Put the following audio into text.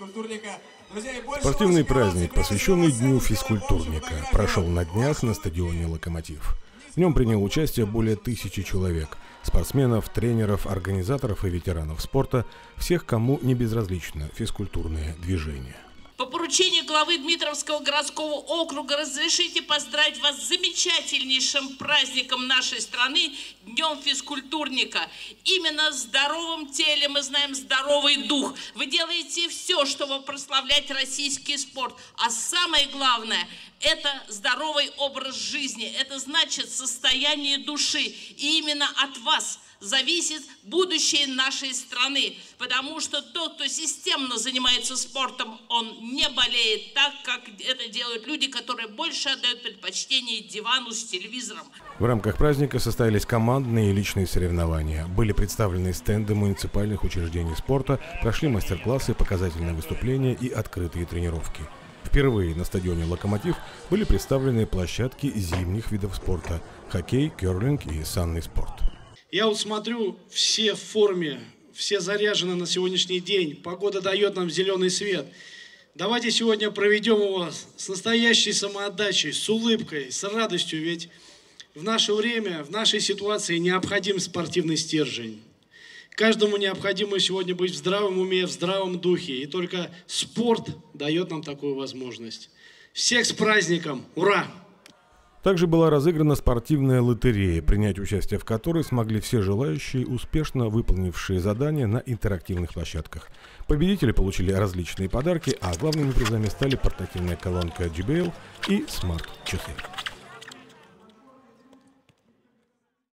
физкультурника. Друзья, Спортивный праздник, посвященный Дню физкультурника, прошел на днях на стадионе «Локомотив». В нем приняло участие более 1000 человек – спортсменов, тренеров, организаторов и ветеранов спорта, всех, кому не безразлично физкультурное движение. По поручению главы Дмитровского городского округа разрешите поздравить вас с замечательнейшим праздником нашей страны – Днем физкультурника. Именно в здоровом теле мы знаем здоровый дух. Вы делаете все, чтобы прославлять российский спорт. А самое главное – это здоровый образ жизни. Это значит состояние души. И именно от вас зависит будущее нашей страны, потому что тот, кто системно занимается спортом, он не болеет так, как это делают люди, которые больше отдают предпочтение дивану с телевизором. В рамках праздника состоялись командные и личные соревнования. Были представлены стенды муниципальных учреждений спорта, прошли мастер-классы, показательные выступления и открытые тренировки. Впервые на стадионе «Локомотив» были представлены площадки зимних видов спорта – хоккей, керлинг и санный спорт. Я вот смотрю, все в форме, все заряжены на сегодняшний день. Погода дает нам зеленый свет. Давайте сегодня проведем его с настоящей самоотдачей, с улыбкой, с радостью. Ведь в наше время, в нашей ситуации необходим спортивный стержень. Каждому необходимо сегодня быть в здравом уме, в здравом духе. И только спорт дает нам такую возможность. Всех с праздником! Ура! Также была разыграна спортивная лотерея, принять участие в которой смогли все желающие, успешно выполнившие задания на интерактивных площадках. Победители получили различные подарки, а главными призами стали портативная колонка JBL и смарт-часы.